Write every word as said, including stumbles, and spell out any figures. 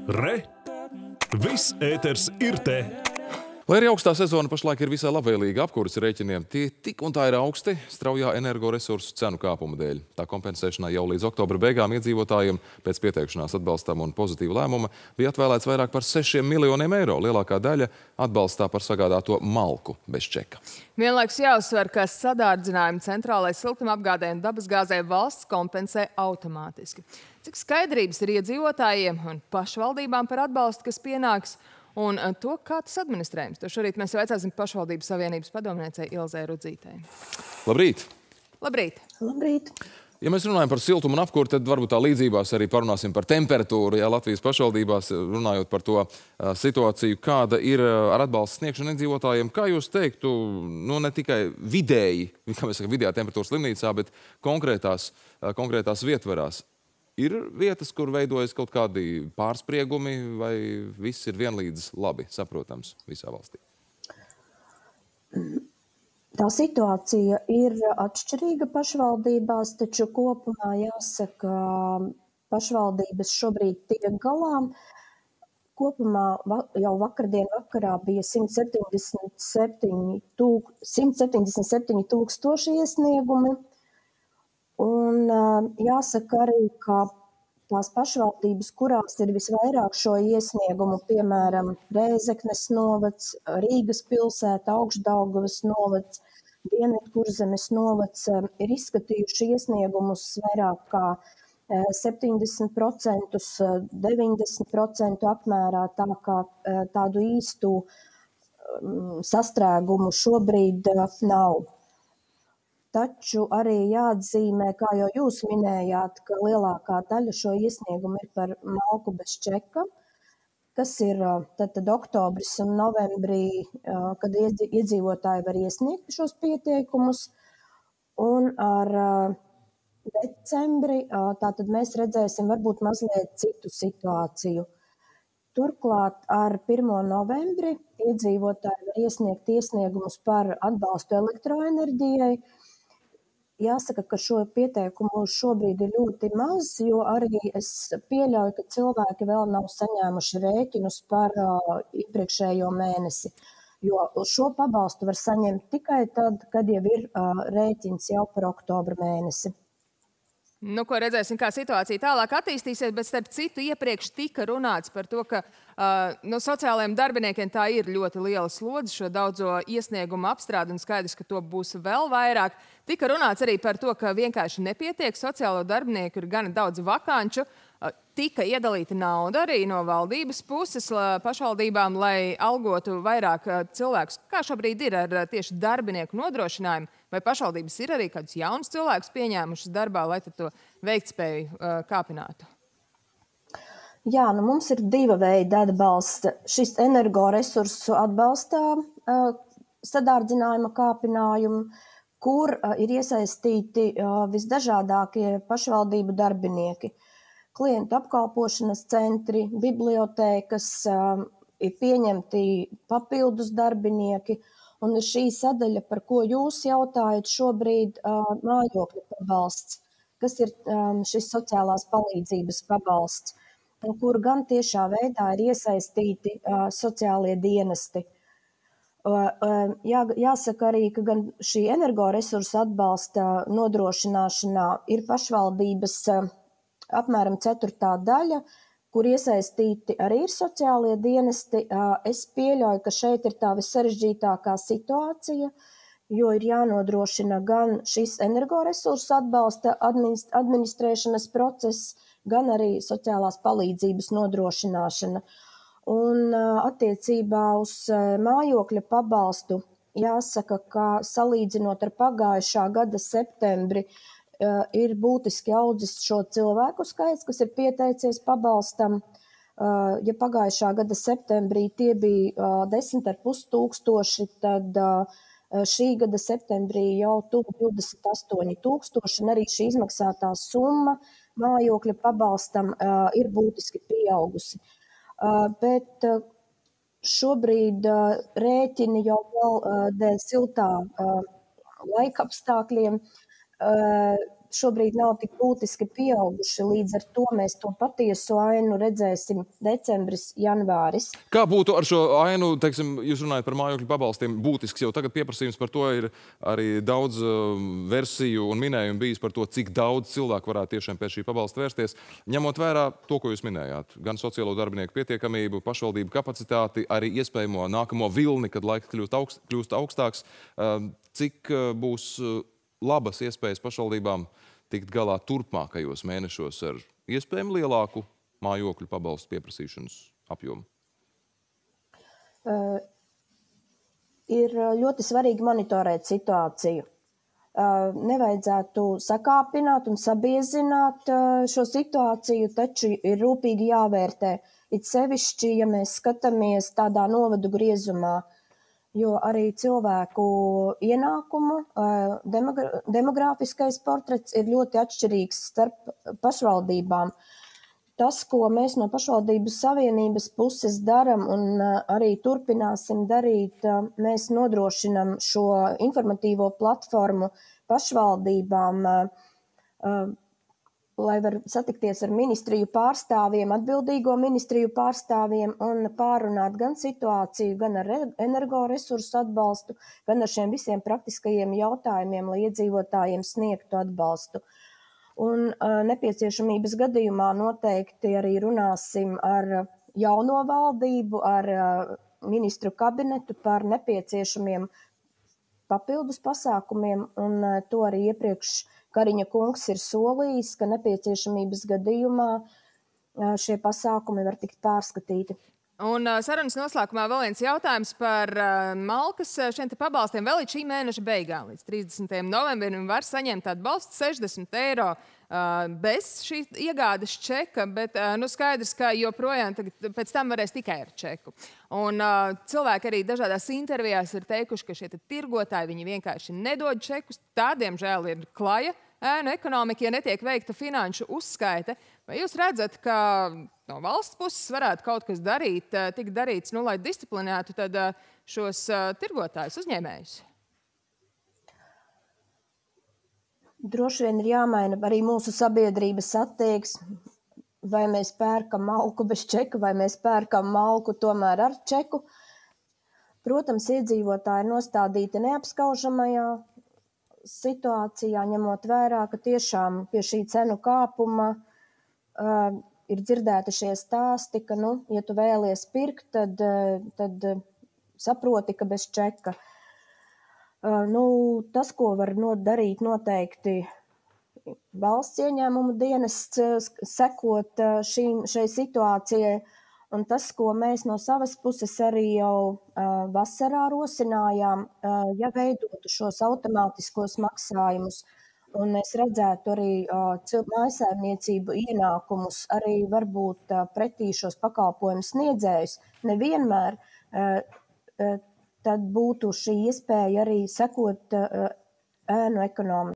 Re! Viss ēters ir te! Lai arī augstā sezona pašlaik ir visai labvēlīga apkūres rēķiniem, tie tik un tā ir augsti straujā energoresursu cenu kāpuma dēļ. Tā kompensēšanai jau līdz oktobra beigām iedzīvotājiem pēc pieteikšanās atbalstam un pozitīva lēmuma bija atvēlēts vairāk par sešiem miljoniem eiro. Lielākā daļa atbalstā par sagādāto malku bez čeka. Vienlaikus jāuzsver, ka sadārdzinājumu centrālai siltumapgādei un dabasgāzei valsts kompensē automātiski. Cik skaidrības ir iedzīvotājiem un pašvaldībām par atbalstu, kas pienāks, un to, kā tas administrējums. To šorīt mēs veicāsim pašvaldības savienības padomniecei Ilzei Rudzītei. Labrīt! Labrīt! Labrīt! Ja mēs runājam par siltumu un apkuri, tad varbūt tā līdzībās arī parunāsim par temperatūru. Jā, Latvijas pašvaldībās runājot par to situāciju, kāda ir ar atbalstu sniegšanu iedzīvotājiem. Kā jūs teiktu, nu ne tikai vidēji, kā mēs sakam, vidējā temperatūras slimnīcā, bet konkrētās, konkrētās vietvarās. Ir vietas, kur veidojas kaut kādi pārspriegumi, vai viss ir vienlīdz labi saprotams visā valstī? Tā situācija ir atšķirīga pašvaldībās, taču kopumā jāsaka, pašvaldības šobrīd tiek galā. Kopumā jau vakardien vakarā bija simt septiņdesmit septiņi tūkstoši iesniegumi. Un jāsaka arī, ka tās pašvaldības, kurās ir visvairāk šo iesniegumu, piemēram, Rēzeknes novads, Rīgas pilsēta, Augšdaugavas novads, Dienvidkurzemes novads, ir izskatījuši iesniegumus vairāk kā septiņdesmit procenti, deviņdesmit procenti apmērā, tā kā tādu īstu sastrēgumu šobrīd nav. Taču arī jāatzīmē, kā jau jūs minējāt, ka lielākā daļa šo iesniegumu ir par malku bez čeka, kas ir tad, tad oktobris un novembrī, kad iedzīvotāji var iesniegt šos pieteikumus. Un ar decembri tātad mēs redzēsim varbūt mazliet citu situāciju. Turklāt ar pirmo novembri iedzīvotāji var iesniegt iesniegumus par atbalstu elektroenerģijai. Jāsaka, ka šo pieteikumu šobrīd ir ļoti maz, jo arī es pieļauju, ka cilvēki vēl nav saņēmuši rēķinus par uh, iepriekšējo mēnesi, jo šo pabalstu var saņemt tikai tad, kad jau ir uh, rēķins jau par oktobra mēnesi. Nu, ko redzēsim, kā situācija tālāk attīstīsies, bet starp citu iepriekš tika runāts par to, ka uh, no sociālajiem darbiniekiem tā ir ļoti liela slodze šo daudzo iesniegumu apstrādi un skaidrs, ka to būs vēl vairāk. Tika runāts arī par to, ka vienkārši nepietiek sociālo darbinieku, ir gana daudz vakanču. Uh, tika iedalīta nauda arī no valdības puses pašvaldībām, lai algotu vairāk uh, cilvēkus. Kā šobrīd ir ar uh, tieši darbinieku nodrošinājumu? Vai pašvaldības ir arī kādus jaunus cilvēkus pieņēmušas darbā, lai to veiktspēju uh, kāpinātu? Jā, nu mums ir diva veida atbalsta. Šis energoresursu atbalstā uh, sadārdzinājuma kāpinājumu, kur uh, ir iesaistīti uh, visdažādākie pašvaldību darbinieki. Klientu apkalpošanas centri, bibliotēkas, uh, ir pieņemti papildus darbinieki. Un ir šī sadaļa, par ko jūs jautājat šobrīd, uh, mājokļa pabalsts, kas ir um, šis sociālās palīdzības pabalsts, kur gan tiešā veidā ir iesaistīti uh, sociālie dienesti. Uh, uh, jā, jāsaka arī, ka gan šī energoresursu atbalsta nodrošināšanā ir pašvaldības uh, apmēram ceturtā daļa, kur iesaistīti arī ir sociālie dienesti. Es pieļauju, ka šeit ir tā vissarežģītākā situācija, jo ir jānodrošina gan šis energoresursu atbalsta administrēšanas process, gan arī sociālās palīdzības nodrošināšana. Un attiecībā uz mājokļa pabalstu jāsaka, ka salīdzinot ar pagājušā gada septembri, ir būtiski audzis šo cilvēku skaits, kas ir pieteicies pabalstam. Ja pagājušā gada septembrī tie bija desmit ar pus tūkstoši, tad šī gada septembrī jau tuvu divdesmit astoņi tūkstoši, un arī šī izmaksātā summa mājokļa pabalstam ir būtiski pieaugusi. Bet šobrīd rēķini jau vēl dēļ siltā laika apstākļiem šobrīd nav tik būtiski pieauguši, līdz ar to mēs to patieso ainu redzēsim decembris, janvāris. Kā būtu ar šo ainu, teiksim, jūs runājat par mājokļu pabalstiem, būtisks jau tagad pieprasījums par to ir arī daudz uh, versiju un minējumu bijis par to, cik daudz cilvēku varētu tiešām pēc šī pabalsta vērsties, ņemot vērā to, ko jūs minējāt, gan sociālo darbinieku pietiekamību, pašvaldību kapacitāti, arī iespējamo nākamo vilni, kad laiks kļūst, augst, kļūst augstāks, uh, cik uh, būs uh, labas iespējas pašvaldībām tikt galā turpmākajos mēnešos ar iespējami lielāku mājokļu pabalstu pieprasīšanas apjomu? Uh, ir ļoti svarīgi monitorēt situāciju. Uh, nevajadzētu sakāpināt un sabiezināt uh, šo situāciju, taču ir rūpīgi jāvērtē. It sevišķi, ja mēs skatāmies tādā novadu griezumā, jo arī cilvēku ienākumu demogra demogrāfiskais portrets ir ļoti atšķirīgs starp pašvaldībām. Tas, ko mēs no pašvaldības savienības puses daram un arī turpināsim darīt, mēs nodrošinam šo informatīvo platformu pašvaldībām, lai var satikties ar ministriju pārstāvjiem, atbildīgo ministriju pārstāvjiem un pārunāt gan situāciju, gan ar energoresursu atbalstu, gan ar šiem visiem praktiskajiem jautājumiem, lai iedzīvotājiem sniegtu atbalstu. Un uh, nepieciešamības gadījumā noteikti arī runāsim ar jauno valdību, ar uh, ministru kabinetu par nepieciešamiem papildus pasākumiem, un uh, to arī iepriekš Kariņa kungs ir solījis, ka nepieciešamības gadījumā šie pasākumi var tikt pārskatīti. Un sarunas noslēgumā vēl viens jautājums par malkas šiem te pabalstiem. Vēl līdz šī mēneša beigām, līdz trīsdesmitajam novembrim, var saņemt atbalstu sešdesmit eiro bez šī iegādes čeka, bet nu, skaidrs, ka joprojām tagad, pēc tam varēs tikai ar čeku. Un cilvēki arī dažādās intervijās ir teikuši, ka šie tirgotāji viņi vienkārši nedod čekus. Tādiem žēl ir klaja ēnu ekonomika, ja netiek veikta finanšu uzskaite. Vai jūs redzat, ka no valsts puses varētu kaut kas darīt, tik darīts, nu, lai disciplinētu tad šos tirgotājus, uzņēmējus? Droši vien ir jāmaina arī mūsu sabiedrības attieksme. Vai mēs pērkam malku bez čeka, vai mēs pērkam malku tomēr ar čeku. Protams, iedzīvotāji ir nostādīti neapskaužamajā situācijā, ņemot vērā, ka tiešām pie šī cenu kāpuma uh, ir dzirdēti šie stāsti, ka, nu, ja tu vēlies pirkt, tad, uh, tad uh, saproti, ka bez čeka. Uh, nu, tas, ko var darīt noteikti valsts ieņēmumu dienests, uh, sekot uh, šīm, šai situācijai, un tas, ko mēs no savas puses arī jau uh, vasarā rosinājām, uh, ja veidotu šos automātiskos maksājumus, un mēs redzētu arī uh, mājsaimniecību ienākumus, arī varbūt uh, pretī šos pakalpojumu sniedzējus, nevienmēr, uh, uh, tad būtu šī iespēja arī sekot uh, ēnu ekonomiku.